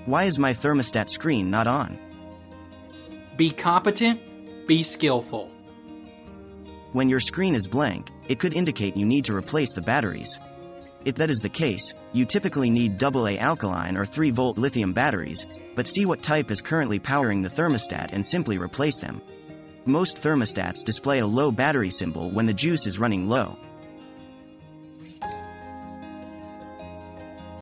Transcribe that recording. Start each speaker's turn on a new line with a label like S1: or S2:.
S1: Why is my thermostat screen not on?
S2: Be competent, be skillful.
S1: When your screen is blank, it could indicate you need to replace the batteries. If that is the case, you typically need AA alkaline or 3-volt lithium batteries, but see what type is currently powering the thermostat and simply replace them. Most thermostats display a low battery symbol when the juice is running low.